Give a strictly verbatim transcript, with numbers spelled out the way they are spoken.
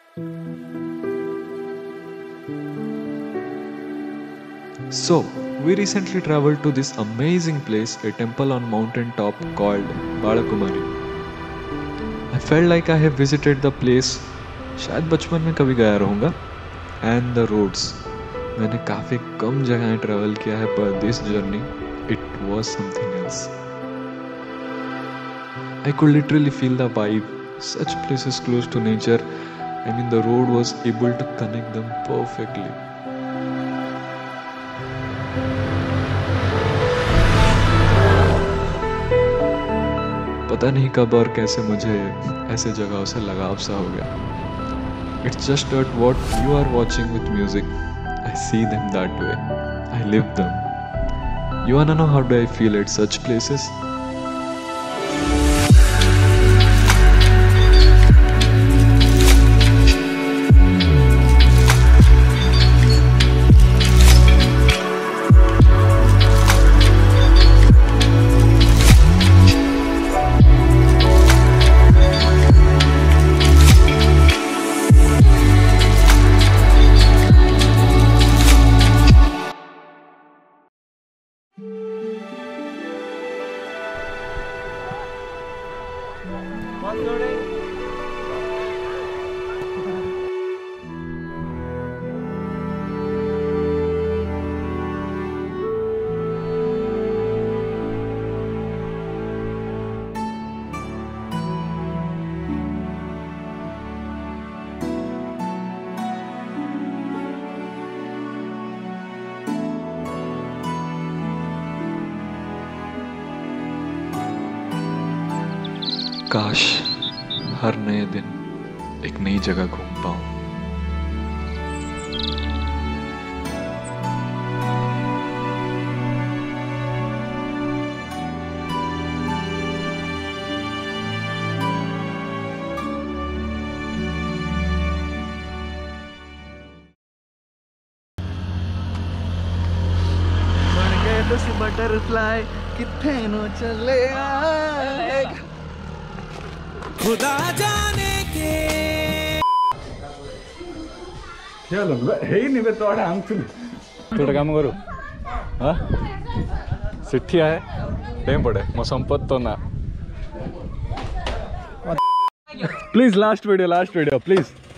So, we recently traveled to this amazing place, a temple on mountain top called Balakumari. I felt like I have visited the place शायद बचपन में कभी गया रहूँगा. And the roads. मैंने काफ़ी कम जगह ट्रैवल किया है पर this journey, it was something else. I could literally feel the vibe. Such places close to nature. I mean the road was able to connect them perfectly. पता नहीं कब और कैसे मुझे ऐसे जगहों से लगाव सा हो गया. It's just that what you are watching with music, I see them that way. I live them. You wanna know how do I feel at such places? काश हर नए दिन एक नई जगह घूम पाऊं. बन गए तुसी बटरफ्लाई किथे नु चले आएगा खुदा जाने के चलो हे नहीं बे तोड़ा हम तुम तोड़ा काम करो हां सिट्ठी है टाइम पड़े मो संपत तो ना please last video last video please